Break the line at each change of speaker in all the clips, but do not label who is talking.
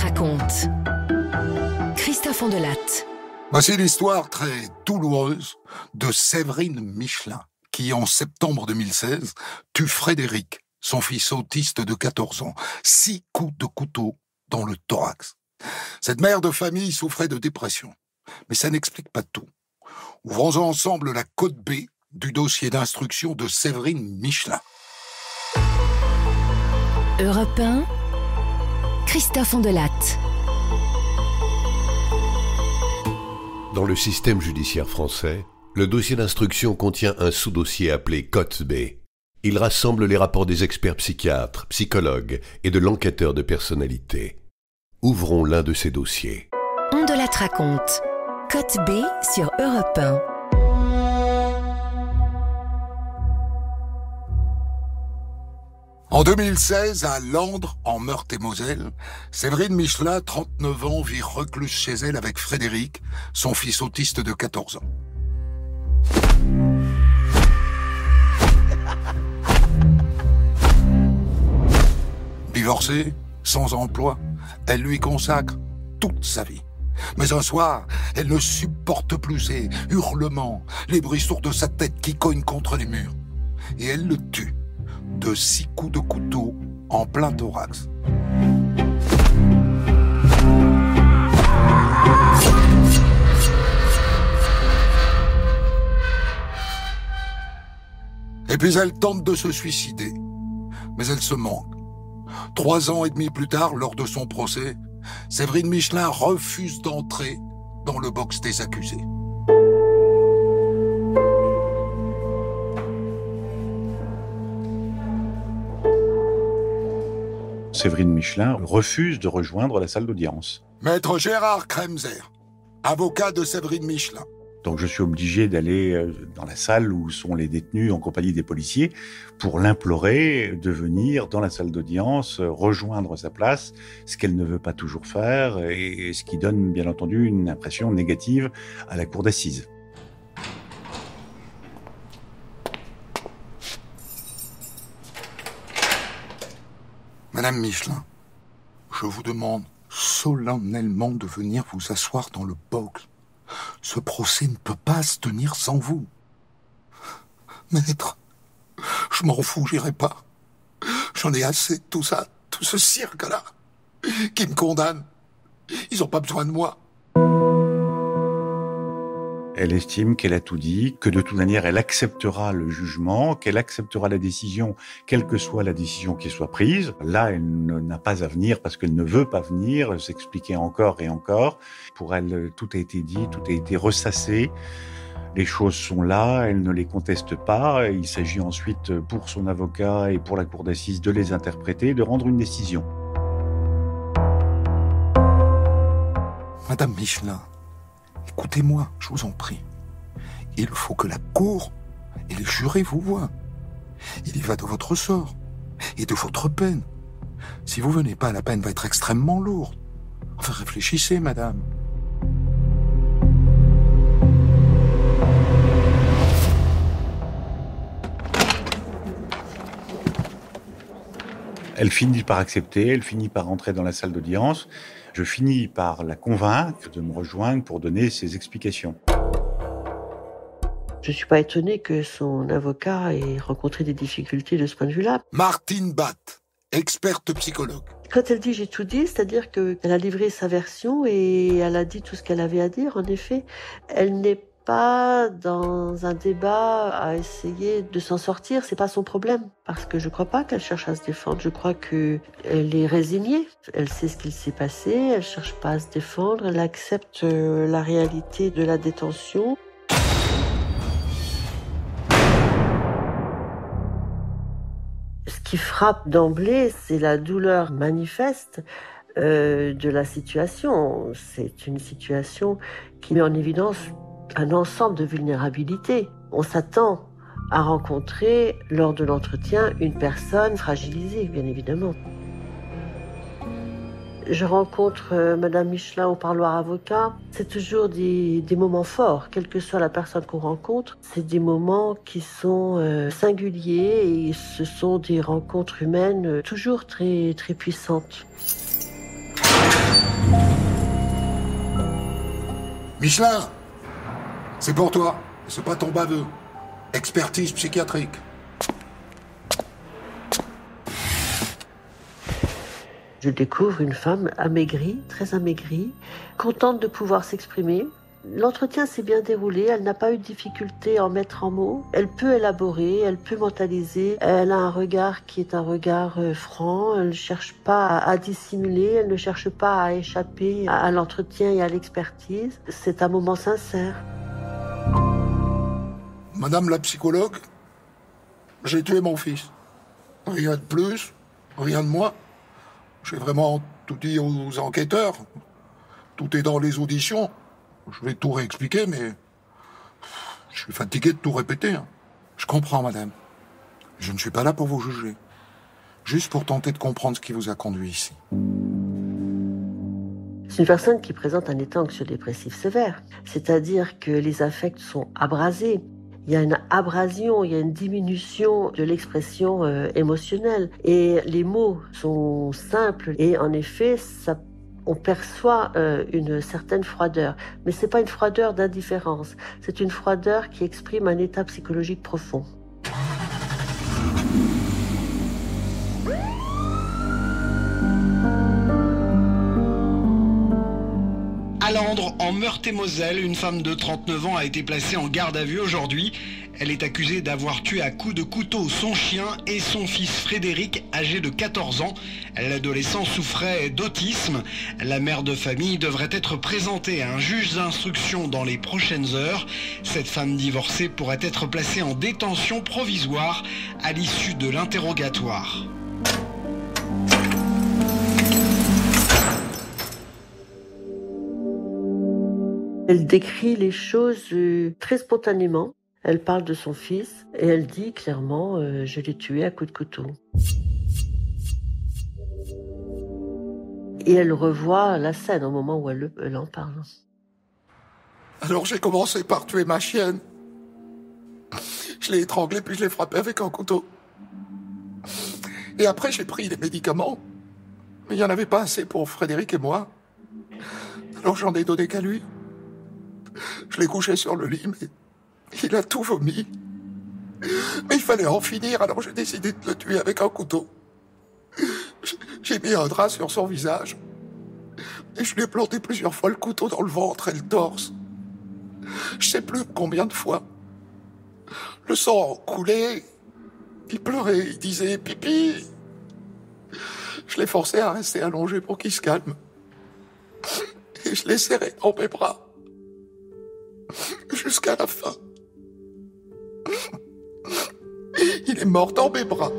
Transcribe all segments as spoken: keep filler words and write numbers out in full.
raconte. Christophe Ondelatte.
Voici l'histoire très douloureuse de Séverine Michelin, qui en septembre deux mille seize tue Frédéric, son fils autiste de quatorze ans, six coups de couteau dans le thorax. Cette mère de famille souffrait de dépression, mais ça n'explique pas tout. Ouvrons ensemble la code B du dossier d'instruction de Séverine Michelin.
Europe un, Christophe Ondelatte.
Dans le système judiciaire français, le dossier d'instruction contient un sous-dossier appelé Cote B. Il rassemble les rapports des experts psychiatres, psychologues et de l'enquêteur de personnalité. Ouvrons l'un de ces dossiers.
Ondelatte raconte. Cote B sur Europe un.
En deux mille seize, à Landres, en Meurthe-et-Moselle, Séverine Michelin, trente-neuf ans, vit recluse chez elle avec Frédéric, son fils autiste de quatorze ans. Divorcée, sans emploi, elle lui consacre toute sa vie. Mais un soir, elle ne supporte plus ses hurlements, les bruits sourds de sa tête qui cognent contre les murs. Et elle le tue de six coups de couteau en plein thorax. Et puis elle tente de se suicider, mais elle se manque. Trois ans et demi plus tard, lors de son procès, Séverine Michelin refuse d'entrer dans le box des accusés.
Séverine Michelin refuse de rejoindre la salle d'audience.
Maître Gérard Kremser, avocat de Séverine Michelin.
Donc je suis obligé d'aller dans la salle où sont les détenus en compagnie des policiers pour l'implorer de venir dans la salle d'audience, rejoindre sa place, ce qu'elle ne veut pas toujours faire et ce qui donne bien entendu une impression négative à la cour d'assises.
Madame Michelin, je vous demande solennellement de venir vous asseoir dans le box. Ce procès ne peut pas se tenir sans vous. Maître, je m'en fous, j'irai pas. J'en ai assez de tout ça, tout ce cirque-là, qui me condamne. Ils n'ont pas besoin de moi.
Elle estime qu'elle a tout dit, que de toute manière, elle acceptera le jugement, qu'elle acceptera la décision, quelle que soit la décision qui soit prise. Là, elle n'a pas à venir parce qu'elle ne veut pas venir, s'expliquer encore et encore. Pour elle, tout a été dit, tout a été ressassé. Les choses sont là, elle ne les conteste pas. Il s'agit ensuite, pour son avocat et pour la cour d'assises, de les interpréter, de rendre une décision.
Madame Michelin, écoutez-moi, je vous en prie. Il faut que la cour et les jurés vous voient. Il y va de votre sort et de votre peine. Si vous venez pas, la peine va être extrêmement lourde. Enfin, réfléchissez, madame.
Elle finit par accepter, elle finit par entrer dans la salle d'audience. Je finis par la convaincre de me rejoindre pour donner ses explications.
Je ne suis pas étonnée que son avocat ait rencontré des difficultés de ce point de vue-là.
Martine Batt, experte psychologue.
Quand elle dit « j'ai tout dit », c'est-à-dire qu'elle a livré sa version et elle a dit tout ce qu'elle avait à dire. En effet, elle n'est pas dans un débat à essayer de s'en sortir, c'est pas son problème. Parce que je crois pas qu'elle cherche à se défendre, je crois qu'elle est résignée. Elle sait ce qu'il s'est passé, elle cherche pas à se défendre, elle accepte la réalité de la détention. Ce qui frappe d'emblée, c'est la douleur manifeste euh, de la situation. C'est une situation qui met en évidence un ensemble de vulnérabilités. On s'attend à rencontrer, lors de l'entretien, une personne fragilisée, bien évidemment. Je rencontre euh, Madame Michelin au parloir avocat. C'est toujours des, des moments forts, quelle que soit la personne qu'on rencontre. C'est des moments qui sont euh, singuliers et ce sont des rencontres humaines euh, toujours très, très puissantes.
Michelin, c'est pour toi. C'est pas ton baveux. Expertise psychiatrique.
Je découvre une femme amaigrie, très amaigrie, contente de pouvoir s'exprimer. L'entretien s'est bien déroulé, elle n'a pas eu de difficulté à en mettre en mots. Elle peut élaborer, elle peut mentaliser. Elle a un regard qui est un regard franc. Elle ne cherche pas à dissimuler, elle ne cherche pas à échapper à l'entretien et à l'expertise. C'est un moment sincère.
Madame la psychologue, j'ai tué mon fils. Rien de plus, rien de moins. J'ai vraiment tout dit aux enquêteurs. Tout est dans les auditions. Je vais tout réexpliquer, mais je suis fatigué de tout répéter. Hein. Je comprends, madame. Je ne suis pas là pour vous juger. Juste pour tenter de comprendre ce qui vous a conduit ici.
C'est une personne qui présente un état anxio-dépressif sévère. C'est-à-dire que les affects sont abrasés. Il y a une abrasion, il y a une diminution de l'expression euh, émotionnelle. Et les mots sont simples. Et en effet, ça on perçoit euh, une certaine froideur. Mais c'est pas une froideur d'indifférence. C'est une froideur qui exprime un état psychologique profond.
À Landres, en Meurthe-et-Moselle, une femme de trente-neuf ans a été placée en garde à vue aujourd'hui. Elle est accusée d'avoir tué à coups de couteau son chien et son fils Frédéric, âgé de quatorze ans. L'adolescent souffrait d'autisme. La mère de famille devrait être présentée à un juge d'instruction dans les prochaines heures. Cette femme divorcée pourrait être placée en détention provisoire à l'issue de l'interrogatoire.
Elle décrit les choses très spontanément. Elle parle de son fils et elle dit clairement euh, « je l'ai tué à coups de couteau ». Et elle revoit la scène au moment où elle, elle en parle.
Alors j'ai commencé par tuer ma chienne. Je l'ai étranglée puis je l'ai frappée avec un couteau. Et après j'ai pris des médicaments. Mais il n'y en avait pas assez pour Frédéric et moi. Alors j'en ai donné qu'à lui. Je l'ai couché sur le lit, mais il a tout vomi. Mais il fallait en finir, alors j'ai décidé de le tuer avec un couteau. J'ai mis un drap sur son visage. Et je lui ai planté plusieurs fois le couteau dans le ventre et le torse. Je sais plus combien de fois. Le sang coulait. Il pleurait, il disait pipi. Je l'ai forcé à rester allongé pour qu'il se calme. Et je l'ai serré dans mes bras. Jusqu'à la fin. Il est mort dans mes bras.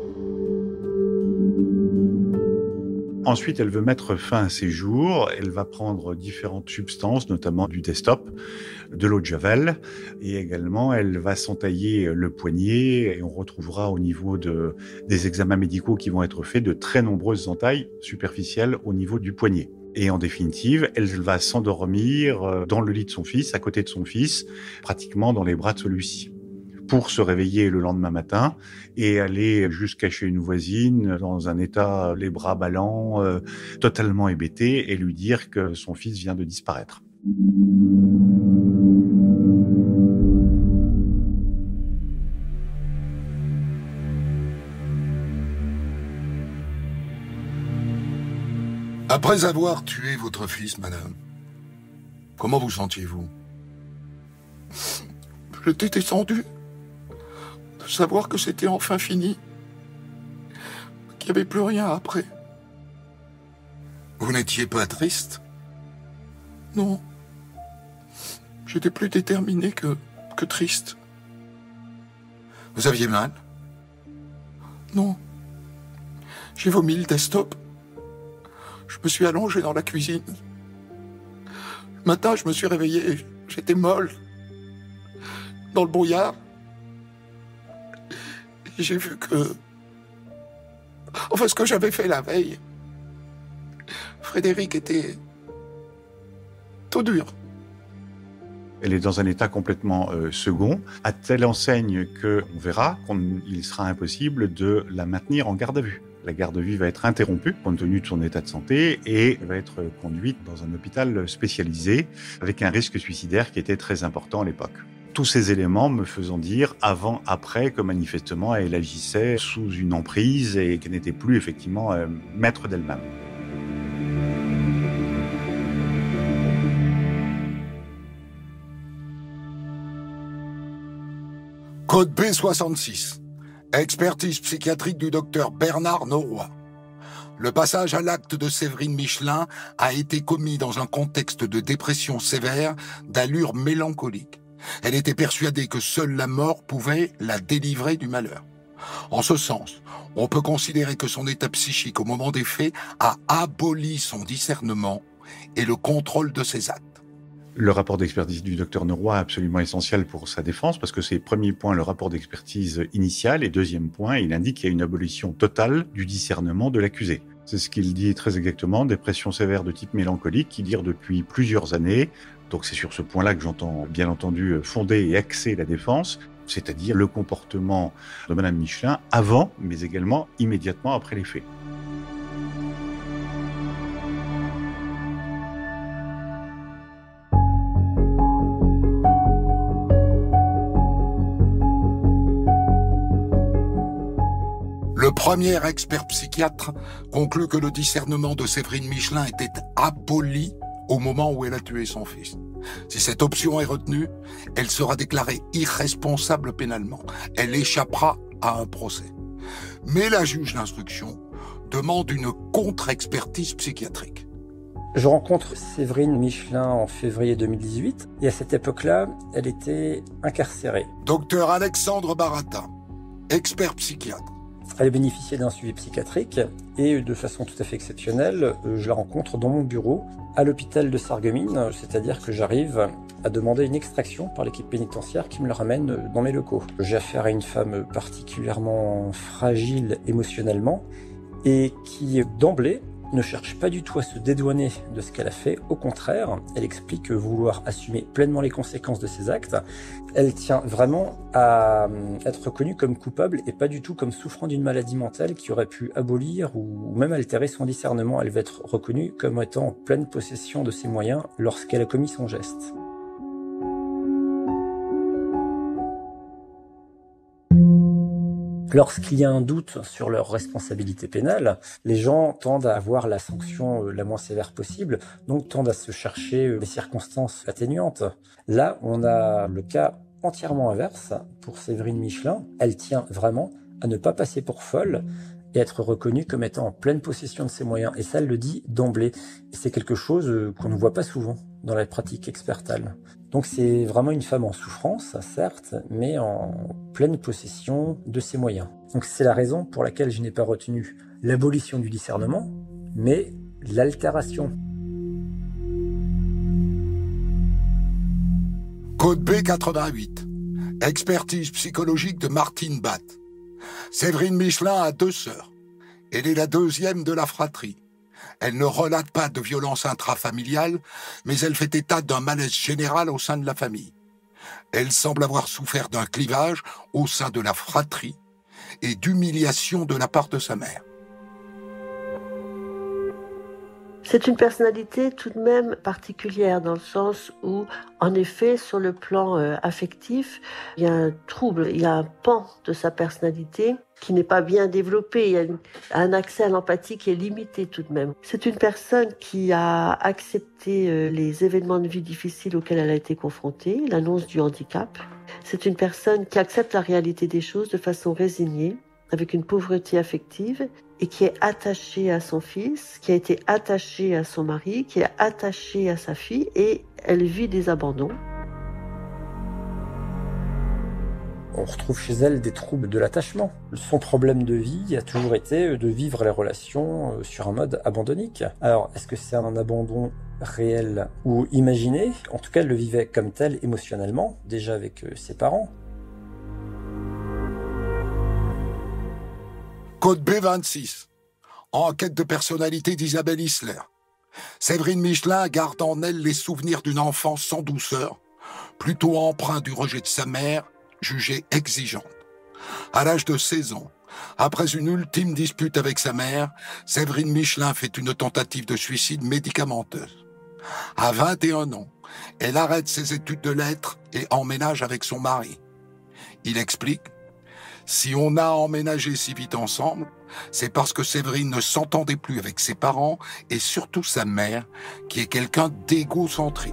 Ensuite, elle veut mettre fin à ses jours. Elle va prendre différentes substances, notamment du Destop, de l'eau de Javel, et également elle va s'entailler le poignet. Et on retrouvera au niveau de, des examens médicaux qui vont être faits de très nombreuses entailles superficielles au niveau du poignet. Et en définitive, elle va s'endormir dans le lit de son fils, à côté de son fils, pratiquement dans les bras de celui-ci, pour se réveiller le lendemain matin et aller jusqu'à chez une voisine dans un état, les bras ballants, euh, totalement hébété, et lui dire que son fils vient de disparaître.
Après avoir tué votre fils, madame, comment vous sentiez-vous? J'étais descendu de savoir que c'était enfin fini, qu'il n'y avait plus rien après. Vous n'étiez pas triste? Non. J'étais plus déterminé que, que triste. Vous aviez mal? Non. J'ai vomi le Destop. Je me suis allongé dans la cuisine. Le matin, je me suis réveillé, j'étais molle, dans le brouillard. Et j'ai vu que... Enfin, ce que j'avais fait la veille, Frédéric était tout dur.
Elle est dans un état complètement euh, second, à telle enseigne qu'on verra qu'il sera impossible de la maintenir en garde à vue. La garde à vue va être interrompue compte tenu de son état de santé et va être conduite dans un hôpital spécialisé avec un risque suicidaire qui était très important à l'époque. Tous ces éléments me faisant dire avant, après que manifestement elle agissait sous une emprise et qu'elle n'était plus effectivement euh, maître d'elle-même.
Code B soixante-six. Expertise psychiatrique du docteur Bernard Noroy. Le passage à l'acte de Séverine Michelin a été commis dans un contexte de dépression sévère d'allure mélancolique. Elle était persuadée que seule la mort pouvait la délivrer du malheur. En ce sens, on peut considérer que son état psychique au moment des faits a aboli son discernement et le contrôle de ses actes.
Le rapport d'expertise du docteur Noroy est absolument essentiel pour sa défense parce que c'est, premier point, le rapport d'expertise initial et deuxième point, il indique qu'il y a une abolition totale du discernement de l'accusé. C'est ce qu'il dit très exactement, dépression sévère de type mélancolique qui dure depuis plusieurs années. Donc c'est sur ce point-là que j'entends bien entendu fonder et axer la défense, c'est-à-dire le comportement de Madame Michelin avant, mais également immédiatement après les faits.
Le premier expert psychiatre conclut que le discernement de Séverine Michelin était aboli au moment où elle a tué son fils. Si cette option est retenue, elle sera déclarée irresponsable pénalement. Elle échappera à un procès. Mais la juge d'instruction demande une contre-expertise psychiatrique.
Je rencontre Séverine Michelin en février deux mille dix-huit et à cette époque-là, elle était incarcérée.
Docteur Alexandre Baratta, expert psychiatre.
Elle bénéficiait d'un suivi psychiatrique et de façon tout à fait exceptionnelle, je la rencontre dans mon bureau à l'hôpital de Sarreguemines, c'est-à-dire que j'arrive à demander une extraction par l'équipe pénitentiaire qui me la ramène dans mes locaux. J'ai affaire à une femme particulièrement fragile émotionnellement et qui, d'emblée, ne cherche pas du tout à se dédouaner de ce qu'elle a fait. Au contraire, elle explique vouloir assumer pleinement les conséquences de ses actes. Elle tient vraiment à être reconnue comme coupable et pas du tout comme souffrant d'une maladie mentale qui aurait pu abolir ou même altérer son discernement. Elle va être reconnue comme étant en pleine possession de ses moyens lorsqu'elle a commis son geste. Lorsqu'il y a un doute sur leur responsabilité pénale, les gens tendent à avoir la sanction la moins sévère possible, donc tendent à se chercher les circonstances atténuantes. Là, on a le cas entièrement inverse pour Séverine Michelin. Elle tient vraiment à ne pas passer pour folle et être reconnue comme étant en pleine possession de ses moyens. Et ça, elle le dit d'emblée. Et c'est quelque chose qu'on ne voit pas souvent dans la pratique expertale. Donc c'est vraiment une femme en souffrance, certes, mais en pleine possession de ses moyens. Donc c'est la raison pour laquelle je n'ai pas retenu l'abolition du discernement, mais l'altération.
Code B quatre-vingt-huit. Expertise psychologique de Martine Batt. Séverine Michelin a deux sœurs. Elle est la deuxième de la fratrie. Elle ne relate pas de violence intrafamiliale, mais elle fait état d'un malaise général au sein de la famille. Elle semble avoir souffert d'un clivage au sein de la fratrie et d'humiliation de la part de sa mère.
C'est une personnalité tout de même particulière dans le sens où, en effet, sur le plan euh, affectif, il y a un trouble, il y a un pan de sa personnalité qui n'est pas bien développé, il y a une, un accès à l'empathie qui est limité tout de même. C'est une personne qui a accepté euh, les événements de vie difficiles auxquels elle a été confrontée, l'annonce du handicap. C'est une personne qui accepte la réalité des choses de façon résignée, avec une pauvreté affective, et qui est attachée à son fils, qui a été attachée à son mari, qui est attachée à sa fille, et elle vit des abandons.
On retrouve chez elle des troubles de l'attachement. Son problème de vie a toujours été de vivre les relations sur un mode abandonnique. Alors, est-ce que c'est un abandon réel ou imaginé? En tout cas, elle le vivait comme tel émotionnellement, déjà avec ses parents.
Code B vingt-six. Enquête de personnalité d'Isabelle Isler. Séverine Michelin garde en elle les souvenirs d'une enfance sans douceur, plutôt empreint du rejet de sa mère, jugée exigeante. À l'âge de seize ans, Après une ultime dispute avec sa mère, Séverine Michelin fait une tentative de suicide médicamenteuse. À vingt et un ans, elle arrête ses études de lettres et emménage avec son mari. Il explique: si on a emménagé si vite ensemble, c'est parce que Séverine ne s'entendait plus avec ses parents et surtout sa mère, qui est quelqu'un d'égocentrique.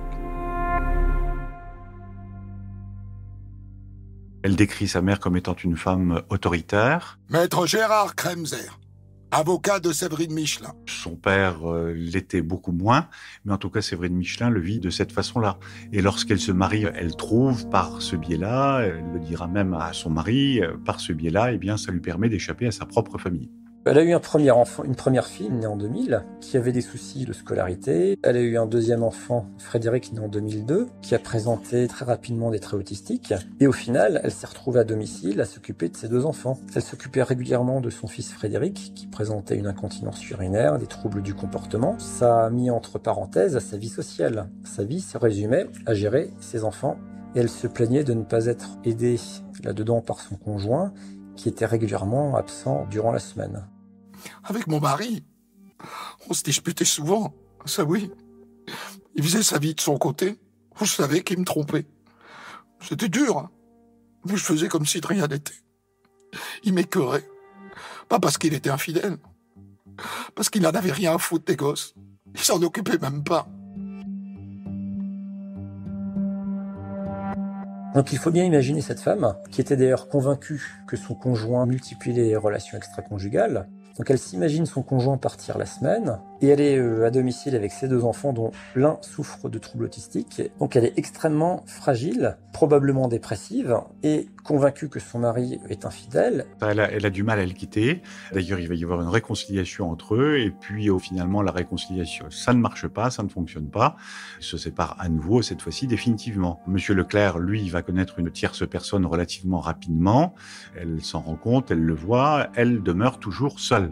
Elle décrit sa mère comme étant une femme autoritaire.
Maître Gérard Kremser, avocat de Séverine Michelin.
Son père euh, l'était beaucoup moins, mais en tout cas Séverine Michelin le vit de cette façon-là. Et lorsqu'elle se marie, elle trouve par ce biais-là, elle le dira même à son mari, euh, par ce biais-là, eh bien ça lui permet d'échapper à sa propre famille.
Elle a eu un premier enfant, une première fille née en deux mille, qui avait des soucis de scolarité. Elle a eu un deuxième enfant, Frédéric, né en deux mille deux, qui a présenté très rapidement des traits autistiques. Et au final, elle s'est retrouvée à domicile à s'occuper de ses deux enfants. Elle s'occupait régulièrement de son fils Frédéric, qui présentait une incontinence urinaire, des troubles du comportement. Ça a mis entre parenthèses sa vie sociale. Sa vie se résumait à gérer ses enfants. Et elle se plaignait de ne pas être aidée là-dedans par son conjoint, qui était régulièrement absent durant la semaine.
Avec mon mari, on se disputait souvent, ça oui. Il faisait sa vie de son côté, je savais qu'il me trompait. C'était dur, hein, mais je faisais comme si de rien n'était. Il m'écœurait, pas parce qu'il était infidèle, parce qu'il n'en avait rien à foutre des gosses. Il s'en occupait même pas.
Donc il faut bien imaginer cette femme, qui était d'ailleurs convaincue que son conjoint multipliait les relations extra-conjugales. Donc elle s'imagine son conjoint partir la semaine, et elle est euh, à domicile avec ses deux enfants dont l'un souffre de troubles autistiques. Donc elle est extrêmement fragile, probablement dépressive, et convaincue que son mari est infidèle.
Elle a, elle a du mal à le quitter. D'ailleurs, il va y avoir une réconciliation entre eux, et puis oh, finalement la réconciliation, ça ne marche pas, ça ne fonctionne pas. Ils se séparent à nouveau, cette fois-ci définitivement. Monsieur Leclerc, lui, il va connaître une tierce personne relativement rapidement. Elle s'en rend compte, elle le voit, elle demeure toujours seule.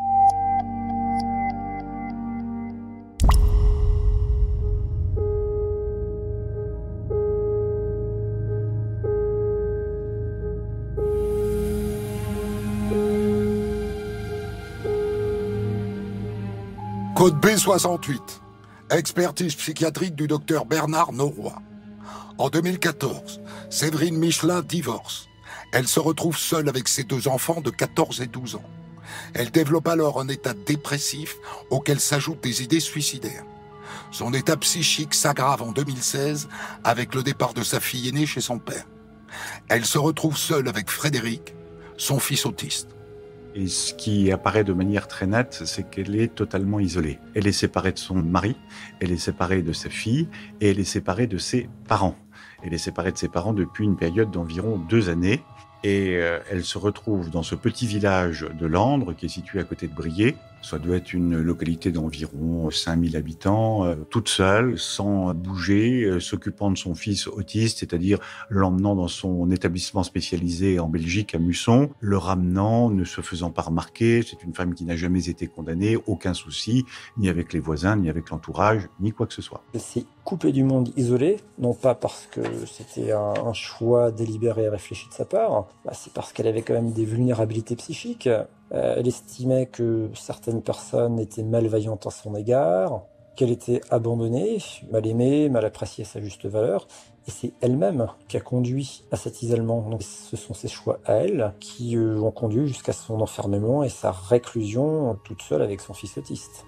Code B soixante-huit, expertise psychiatrique du docteur Bernard Noroy. En deux mille quatorze, Séverine Michelin divorce. Elle se retrouve seule avec ses deux enfants de quatorze et douze ans. Elle développe alors un état dépressif auquel s'ajoutent des idées suicidaires. Son état psychique s'aggrave en deux mille seize avec le départ de sa fille aînée chez son père. Elle se retrouve seule avec Frédéric, son fils autiste.
Et ce qui apparaît de manière très nette, c'est qu'elle est totalement isolée. Elle est séparée de son mari, elle est séparée de sa fille, et elle est séparée de ses parents. Elle est séparée de ses parents depuis une période d'environ deux années. Et euh, elle se retrouve dans ce petit village de Landres, qui est situé à côté de Briey. Ça doit être une localité d'environ cinq mille habitants, euh, toute seule, sans bouger, euh, s'occupant de son fils autiste, c'est-à-dire l'emmenant dans son établissement spécialisé en Belgique, à Musson, le ramenant, ne se faisant pas remarquer. C'est une femme qui n'a jamais été condamnée, aucun souci, ni avec les voisins, ni avec l'entourage, ni quoi que ce soit.
Elle s'est coupée du monde, isolée, non pas parce que c'était un, un choix délibéré et réfléchi de sa part, bah c'est parce qu'elle avait quand même des vulnérabilités psychiques. Euh, elle estimait que certaines personnes étaient malveillantes à son égard, qu'elle était abandonnée, mal aimée, mal appréciée à sa juste valeur. Et c'est elle-même qui a conduit à cet isolement. Donc ce sont ses choix à elle qui euh, ont conduit jusqu'à son enfermement et sa réclusion toute seule avec son fils autiste.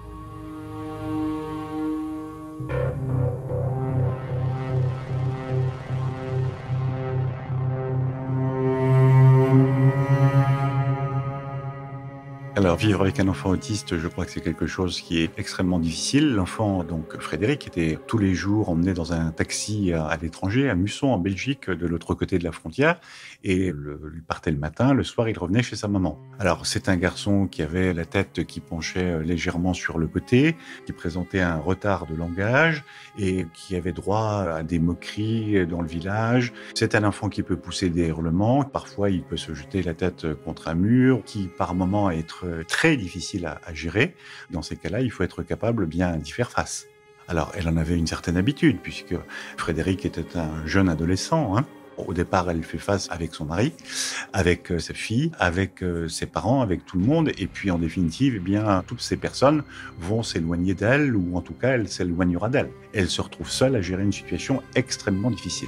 Alors, vivre avec un enfant autiste, je crois que c'est quelque chose qui est extrêmement difficile. L'enfant, donc Frédéric, était tous les jours emmené dans un taxi à, à l'étranger, à Musson, en Belgique, de l'autre côté de la frontière. Et le, il partait le matin, le soir, il revenait chez sa maman. Alors, c'est un garçon qui avait la tête qui penchait légèrement sur le côté, qui présentait un retard de langage et qui avait droit à des moqueries dans le village. C'est un enfant qui peut pousser des hurlements. Parfois, il peut se jeter la tête contre un mur, qui par moments être très difficile à, à gérer. Dans ces cas-là, il faut être capable bien d'y faire face. Alors, elle en avait une certaine habitude, puisque Frédéric était un jeune adolescent, hein. Au départ, elle fait face avec son mari, avec euh, sa fille, avec euh, ses parents, avec tout le monde. Et puis, en définitive, eh bien, toutes ces personnes vont s'éloigner d'elle, ou en tout cas, elle s'éloignera d'elle. Elle se retrouve seule à gérer une situation extrêmement difficile.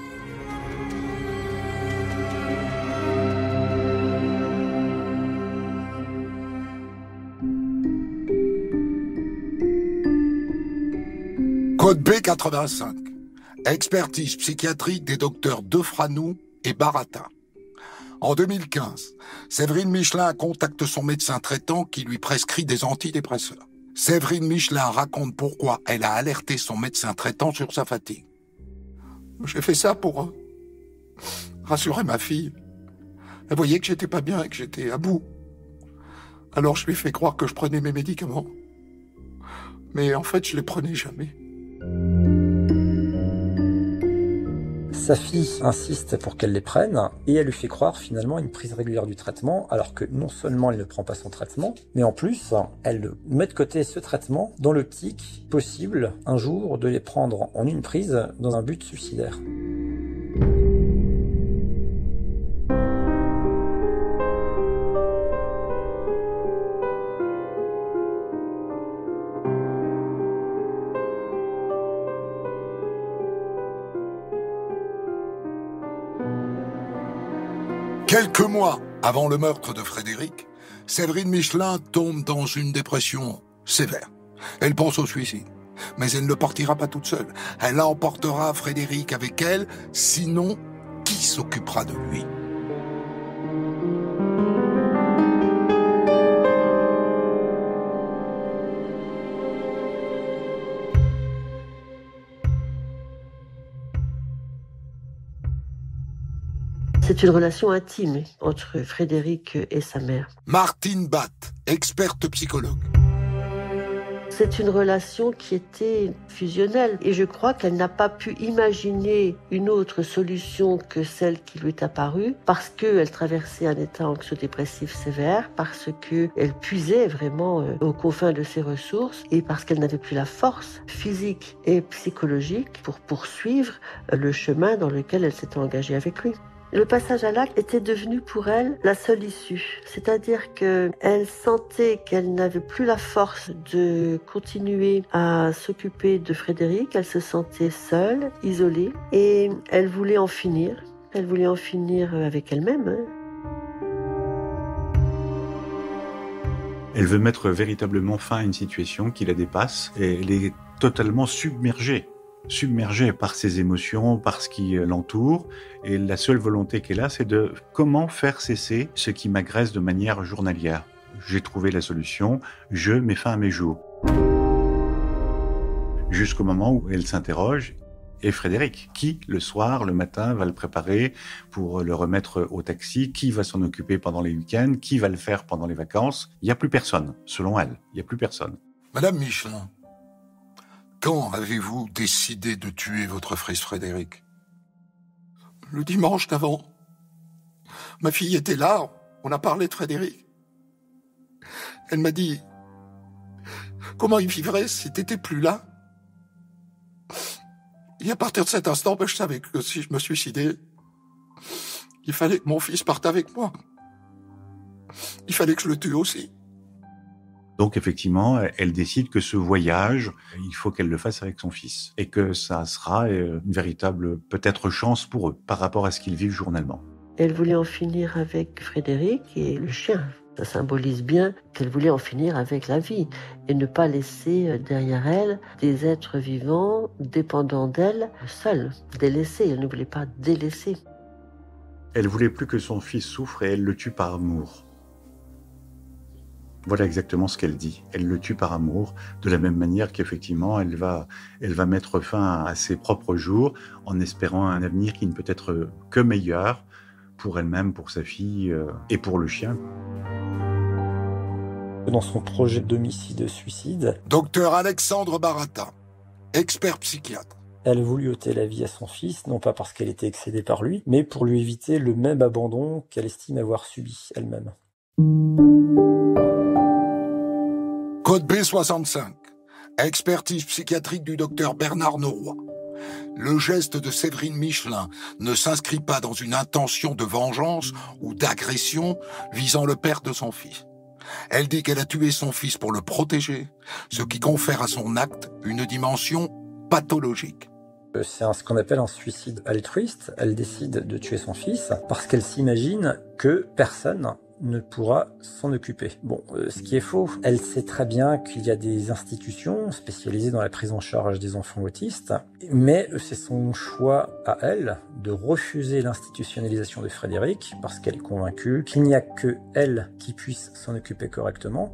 Code B quatre-vingt-cinq. Expertise psychiatrique des docteurs Defranou et Baratta. En deux mille quinze, Séverine Michelin contacte son médecin traitant qui lui prescrit des antidépresseurs. Séverine Michelin raconte pourquoi elle a alerté son médecin traitant sur sa fatigue. J'ai fait ça pour euh, rassurer ma fille. Elle voyait que j'étais pas bien et que j'étais à bout. Alors je lui ai fait croire que je prenais mes médicaments. Mais en fait, je les prenais jamais.
Sa fille insiste pour qu'elle les prenne et elle lui fait croire finalement une prise régulière du traitement alors que non seulement elle ne prend pas son traitement, mais en plus elle met de côté ce traitement dans l'optique possible un jour de les prendre en une prise dans un but suicidaire.
Quelques mois avant le meurtre de Frédéric, Séverine Michelin tombe dans une dépression sévère. Elle pense au suicide, mais elle ne partira pas toute seule. Elle emportera Frédéric avec elle, sinon, qui s'occupera de lui ?
C'est une relation intime entre Frédéric et sa mère.
Martine Batt, experte psychologue.
C'est une relation qui était fusionnelle et je crois qu'elle n'a pas pu imaginer une autre solution que celle qui lui est apparue parce qu'elle traversait un état anxio-dépressif sévère, parce qu'elle puisait vraiment aux confins de ses ressources et parce qu'elle n'avait plus la force physique et psychologique pour poursuivre le chemin dans lequel elle s'était engagée avec lui. Le passage à l'acte était devenu pour elle la seule issue. C'est-à-dire qu'elle sentait qu'elle n'avait plus la force de continuer à s'occuper de Frédéric. Elle se sentait seule, isolée, et elle voulait en finir. Elle voulait en finir avec elle-même. Hein.
Elle veut mettre véritablement fin à une situation qui la dépasse et elle est totalement submergée. submergée par ses émotions, par ce qui l'entoure, et la seule volonté qu'elle a, c'est de comment faire cesser ce qui m'agresse de manière journalière. J'ai trouvé la solution, je mets fin à mes jours. Jusqu'au moment où elle s'interroge, et Frédéric, qui le soir, le matin, va le préparer pour le remettre au taxi, qui va s'en occuper pendant les week-ends, qui va le faire pendant les vacances. Il n'y a plus personne, selon elle, il n'y a plus personne.
Madame Michelin, quand avez-vous décidé de tuer votre fils Frédéric ? Le dimanche d'avant. Ma fille était là, on a parlé de Frédéric. Elle m'a dit comment il vivrait si t'étais plus là. Et à partir de cet instant, ben, je savais que si je me suicidais, il fallait que mon fils parte avec moi. Il fallait que je le tue aussi.
Donc effectivement, elle décide que ce voyage, il faut qu'elle le fasse avec son fils. Et que ça sera une véritable, peut-être, chance pour eux, par rapport à ce qu'ils vivent journellement.
Elle voulait en finir avec Frédéric et le chien. Ça symbolise bien qu'elle voulait en finir avec la vie et ne pas laisser derrière elle des êtres vivants dépendants d'elle, seuls, délaissés. Elle ne voulait pas délaisser.
Elle voulait plus que son fils souffre et elle le tue par amour. Voilà exactement ce qu'elle dit. Elle le tue par amour, de la même manière qu'effectivement, elle va, elle va mettre fin à ses propres jours en espérant un avenir qui ne peut être que meilleur pour elle-même, pour sa fille et pour le chien.
Dans son projet d'homicide-suicide,
Docteur Alexandre Baratta, expert psychiatre.
Elle a voulu ôter la vie à son fils, non pas parce qu'elle était excédée par lui, mais pour lui éviter le même abandon qu'elle estime avoir subi elle-même.
Code B soixante-cinq. Expertise psychiatrique du docteur Bernard Noroy. Le geste de Séverine Michelin ne s'inscrit pas dans une intention de vengeance ou d'agression visant le père de son fils. Elle dit qu'elle a tué son fils pour le protéger, ce qui confère à son acte une dimension pathologique.
C'est un, ce qu'on appelle un suicide altruiste. Elle décide de tuer son fils parce qu'elle s'imagine que personne ne pourra s'en occuper. Bon, euh, ce qui est faux. Elle sait très bien qu'il y a des institutions spécialisées dans la prise en charge des enfants autistes, mais c'est son choix à elle de refuser l'institutionnalisation de Frédéric parce qu'elle est convaincue qu'il n'y a que elle qui puisse s'en occuper correctement.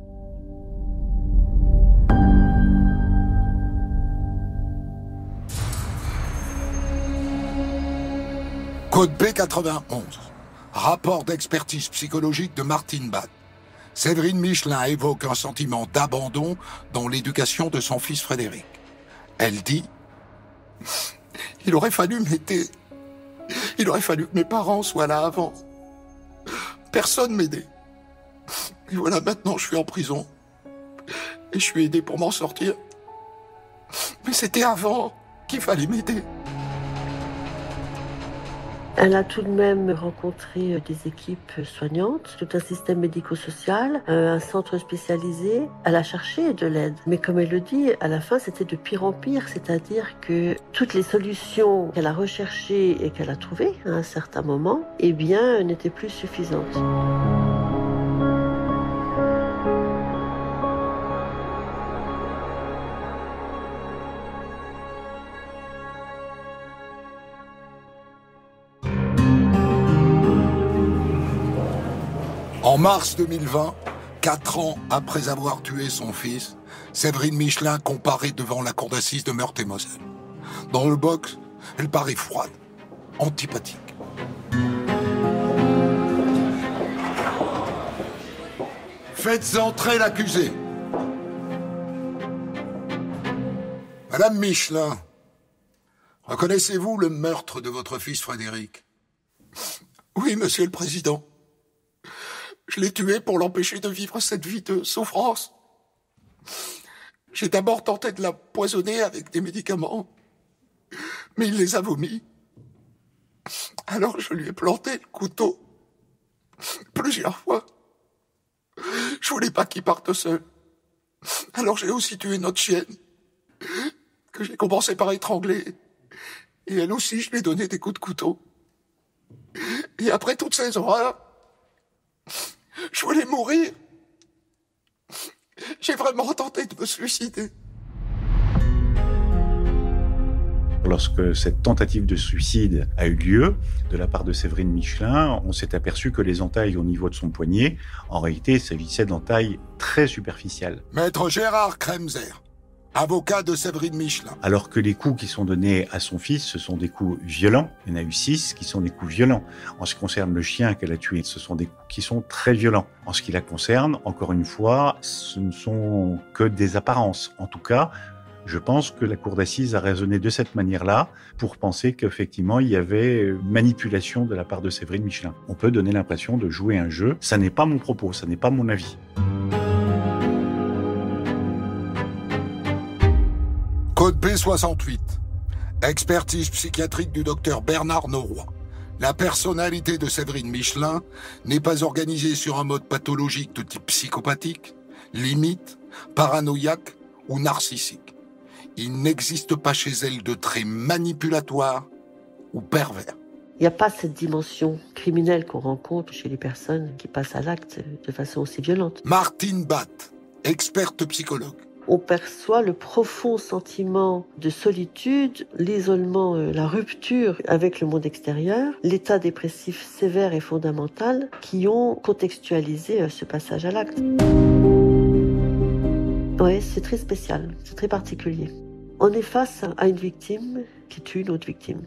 Code B quatre-vingt-onze. Rapport d'expertise psychologique de Martine Bath. Séverine Michelin évoque un sentiment d'abandon dans l'éducation de son fils Frédéric. Elle dit « Il aurait fallu m'aider. Il aurait fallu que mes parents soient là avant. Personne m'aidait. Et voilà, maintenant je suis en prison. Et je suis aidé pour m'en sortir. Mais c'était avant qu'il fallait m'aider. »
Elle a tout de même rencontré des équipes soignantes, tout un système médico-social, un centre spécialisé. Elle a cherché de l'aide. Mais comme elle le dit, à la fin, c'était de pire en pire. C'est-à-dire que toutes les solutions qu'elle a recherchées et qu'elle a trouvées à un certain moment, eh bien, n'étaient plus suffisantes.
En mars deux mille vingt, quatre ans après avoir tué son fils, Séverine Michelin comparaît devant la cour d'assises de Meurthe-et-Moselle. Dans le box, elle paraît froide, antipathique. Faites entrer l'accusé. Madame Michelin, reconnaissez-vous le meurtre de votre fils Frédéric? Oui, monsieur le président. Je l'ai tué pour l'empêcher de vivre cette vie de souffrance. J'ai d'abord tenté de la poisonner avec des médicaments, mais il les a vomis. Alors je lui ai planté le couteau plusieurs fois. Je voulais pas qu'il parte seul. Alors j'ai aussi tué notre chienne, que j'ai commencé par étrangler. Et elle aussi, je lui ai donné des coups de couteau. Et après toutes ces horreurs, je voulais mourir. J'ai vraiment tenté de me suicider.
Lorsque cette tentative de suicide a eu lieu de la part de Séverine Michelin, on s'est aperçu que les entailles au niveau de son poignet, en réalité, il s'agissait d'entailles très superficielles.
Maître Gérard Kremser, avocat de Séverine Michelin.
Alors que les coups qui sont donnés à son fils, ce sont des coups violents. Il y en a eu six qui sont des coups violents. En ce qui concerne le chien qu'elle a tué, ce sont des coups qui sont très violents. En ce qui la concerne, encore une fois, ce ne sont que des apparences. En tout cas, je pense que la cour d'assises a raisonné de cette manière-là pour penser qu'effectivement, il y avait manipulation de la part de Séverine Michelin. On peut donner l'impression de jouer un jeu. Ça n'est pas mon propos, ça n'est pas mon avis.
Code B soixante-huit. Expertise psychiatrique du docteur Bernard Noroy. La personnalité de Séverine Michelin n'est pas organisée sur un mode pathologique de type psychopathique, limite, paranoïaque ou narcissique. Il n'existe pas chez elle de traits manipulatoires ou pervers.
Il n'y a pas cette dimension criminelle qu'on rencontre chez les personnes qui passent à l'acte de façon aussi violente.
Martine Bath, experte psychologue.
On perçoit le profond sentiment de solitude, l'isolement, la rupture avec le monde extérieur, l'état dépressif sévère et fondamental qui ont contextualisé ce passage à l'acte. Oui, c'est très spécial, c'est très particulier. On est face à une victime qui tue une autre victime.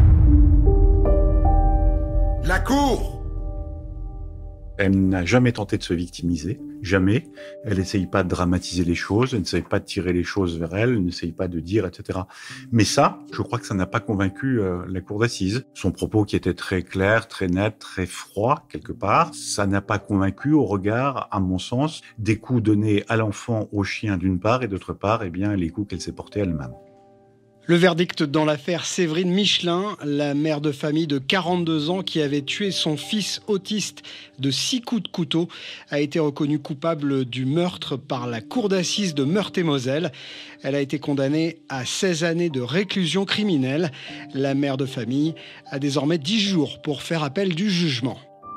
La cour!
Elle n'a jamais tenté de se victimiser, jamais. Elle n'essaye pas de dramatiser les choses, elle n'essaye pas de tirer les choses vers elle, elle n'essaye pas de dire, et cetera. Mais ça, je crois que ça n'a pas convaincu euh, la cour d'assises. Son propos qui était très clair, très net, très froid, quelque part, ça n'a pas convaincu au regard, à mon sens, des coups donnés à l'enfant, au chien d'une part, et d'autre part, eh bien, les coups qu'elle s'est portés elle-même.
Le verdict dans l'affaire Séverine Michelin, la mère de famille de quarante-deux ans qui avait tué son fils autiste de six coups de couteau, a été reconnue coupable du meurtre par la cour d'assises de Meurthe-et-Moselle. Elle a été condamnée à seize années de réclusion criminelle. La mère de famille a désormais dix jours pour faire appel du jugement.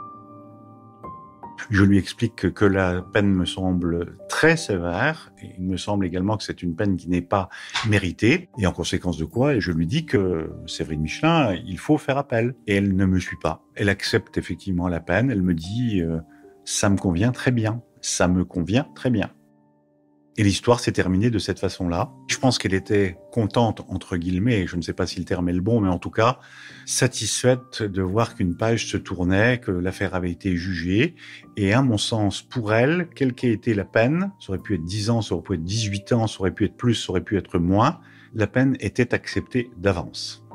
Je lui explique que, que la peine me semble très sévère. Et il me semble également que c'est une peine qui n'est pas méritée. Et en conséquence de quoi, je lui dis que Séverine Michelin, il faut faire appel. Et elle ne me suit pas. Elle accepte effectivement la peine. Elle me dit euh, « ça me convient très bien, ça me convient très bien ». Et l'histoire s'est terminée de cette façon-là. Je pense qu'elle était contente, entre guillemets, je ne sais pas si le terme est le bon, mais en tout cas, satisfaite de voir qu'une page se tournait, que l'affaire avait été jugée. Et à mon sens, pour elle, quelle qu'ait été la peine, ça aurait pu être dix ans, ça aurait pu être dix-huit ans, ça aurait pu être plus, ça aurait pu être moins, la peine était acceptée d'avance.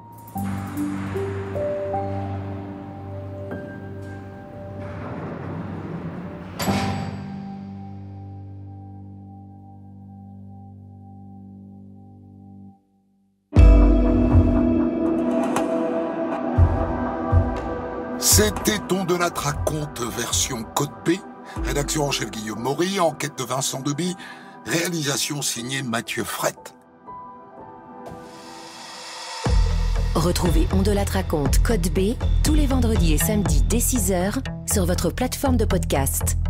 C'était On de la raconte version Code B, rédaction en chef Guillaume Maury, enquête de Vincent Deby, réalisation signée Mathieu Frette.
Retrouvez On de la raconte Code B tous les vendredis et samedis dès six heures sur votre plateforme de podcast.